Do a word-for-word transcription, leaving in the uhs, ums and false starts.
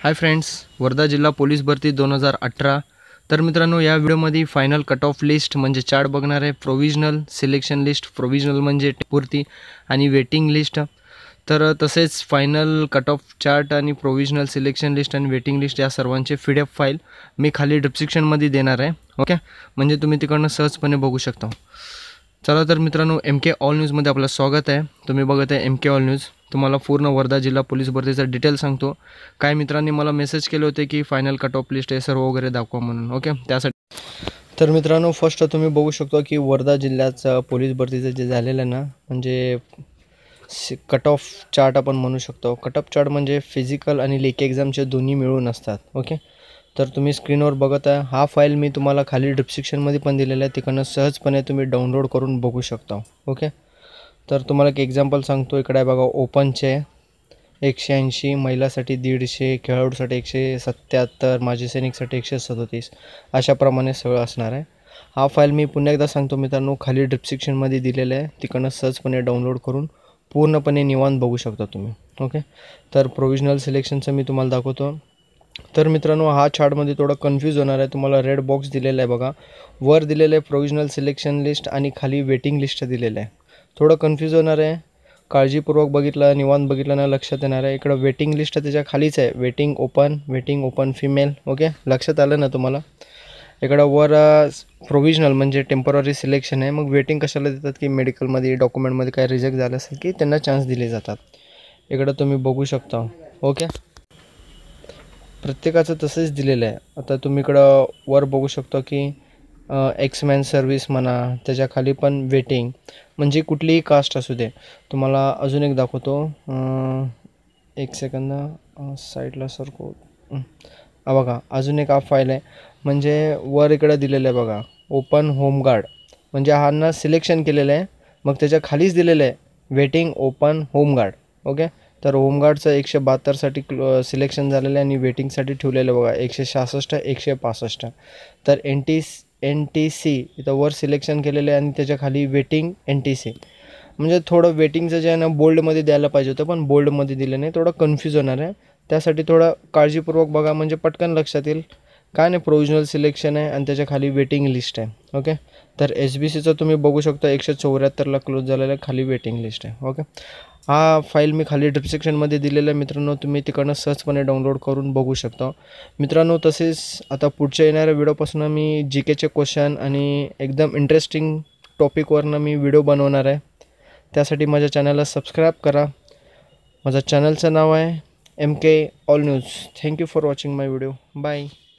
Hi friends, Wardha जिल्हा police भरती दोन हजार अठरा। तर मित्रांनो, या व्हिडिओमध्ये फायनल कट ऑफ लिस्ट म्हणजे चार्ट बघणार आहे। प्रोविजनल सिलेक्शन लिस्ट, प्रोविजनल म्हणजे पूर्ती आणि वेटिंग लिस्ट। तर तसेच फायनल कट ऑफ चार्ट आणि प्रोविजनल सिलेक्शन लिस्ट आणि वेटिंग लिस्ट या सर्वांचे पीडीएफ फाईल मी खाली डिस्क्रिप्शनमध्ये देणार आहे। ओके, म्हणजे तुम्ही तिकडनं सहजपणे बघू शकता। चला तर मित्रांनो, एम के ऑल न्यूजमध्ये आपलं स्वागत आहे। तुम्ही बघत आहे एम के ऑल न्यूज। तुम्हाला पूर्ण वर्धा जिल्हा पोलीस भरतीचा डिटेल सांगतो। काय मित्रांनी मला मेसेज केले होते की फायनल कट ऑफ लिस्ट हे सर्व वगैरे दाखवा म्हणून। ओके, त्यासाठी तर मित्रांनो, फर्स्ट तुम्ही बघू शकता की वर्धा जिल्ह्याचं पोलीस भरतीचं जे झालेलं आहे ना, म्हणजे कट ऑफ चार्ट आपण म्हणू शकतो। कट ऑफ चार्ट म्हणजे फिजिकल आणि लेखी एक्झामचे दोन्ही मिळून असतात। ओके, तर तुम्ही स्क्रीनवर बघत आहे हा फाईल मी तुम्हाला खाली डिस्क्रिप्शनमध्ये पण दिलेला आहे, तिकडनं सहजपणे तुम्ही डाउनलोड करून बघू शकता। ओके, तर तुम्हाला एक एक्झाम्पल सांगतो। इकडे आहे बघा, ओपनचे एकशे ऐंशी, महिलासाठी दीडशे, खेळाडूसाठी एकशे सत्याहत्तर, माजी सैनिकसाठी एकशे सदतीस, अशाप्रमाणे सगळं असणार आहे। हा फाईल मी पुन्हा एकदा सांगतो मित्रांनो, खाली डिस्क्रिप्शनमध्ये दिलेलं आहे, तिकडनं सहजपणे डाउनलोड करून पूर्णपणे निवांत बघू शकता तुम्ही। ओके, तर प्रोविजनल सिलेक्शनचं मी तुम्हाला दाखवतो। तर मित्रांनो, हा चार्टमध्ये थोडं कन्फ्यूज होणार आहे। तुम्हाला रेड बॉक्स दिलेला आहे बघा, वर दिलेलं आहे प्रोविजनल सिलेक्शन लिस्ट आणि खाली वेटिंग लिस्ट दिलेलं आहे। थोडं कन्फ्यूज होणार आहे, काळजीपूर्वक बघितलं, निवांत बघितलं ना लक्षात येणार आहे। इकडं वेटिंग लिस्ट त्याच्या खालीच आहे, waiting open, waiting open female. Okay, लक्षात आलं ना तुम्हाला। इकडं वर प्रोविजनल म्हणजे टेम्पररी सिलेक्शन आहे। मग वेटिंग कशाला देतात की मेडिकलमध्ये, डॉक्युमेंटमध्ये काय रिजेक्ट झालं असेल की त्यांना चान्स दिले जातात। इकडं तुम्ही बघू शकता। ओके, प्रत्येकाचं तसंच दिलेलं आहे। आता तुम्ही इकडं वर बघू शकता की एक्समॅन सर्व्हिस म्हणा, त्याच्या खाली पण वेटिंग, म्हणजे कुठलीही कास्ट असू दे। तुम्हाला अजून एक दाखवतो, एक सेकंद साईडला सरको। हा बघा, अजून एक हा फाईल आहे, म्हणजे वर इकडं दिलेलं आहे बघा, ओपन होमगार्ड, म्हणजे ह्यांना सिलेक्शन केलेलं आहे। मग त्याच्या खालीच दिलेलं आहे वेटिंग ओपन होमगार्ड। ओके, तर होमगार्डचं एकशे बहात्तरसाठी सिलेक्शन झालेलं आहे आणि वेटिंगसाठी ठेवलेलं बघा एकशे सहासष्ट, एकशे पासष्ट। तर N T N T C इथं वर सिलेक्शन केलेलं आहे आणि त्याच्या खाली वेटिंग एन टी सी, म्हणजे थोडं वेटिंगचं जे आहे ना बोल्डमध्ये द्यायला पाहिजे होतं, पण बोल्डमध्ये दिलं नाही, थोडं कन्फ्यूज होणार आहे। त्यासाठी थोडं काळजीपूर्वक बघा, म्हणजे पटकन लक्षात येईल। काय नाही, प्रोविजनल सिलेक्शन आहे आणि त्याच्या खाली वेटिंग लिस्ट आहे। ओके, तर एस बी सीचं तुम्ही बघू शकता एकशे चौऱ्याहत्तरला क्लोज झालेलं आहे, खाली वेटिंग लिस्ट आहे। ओके, हा फाईल मी खाली डिस्क्रिप्शनमध्ये दिलेला आहे मित्रांनो, तुम्ही तिकडनं सहजपणे डाउनलोड करून बघू शकता मित्रांनो। तसेच आता पुढच्या येणाऱ्या व्हिडिओपासून मी जी केचे क्वेश्चन आणि एकदम इंटरेस्टिंग टॉपिकवरनं मी व्हिडिओ बनवणार आहे। त्यासाठी माझ्या चॅनलला सबस्क्राईब करा। माझ्या चॅनलचं नाव आहे M K all news. Thank you for watching my video. Bye.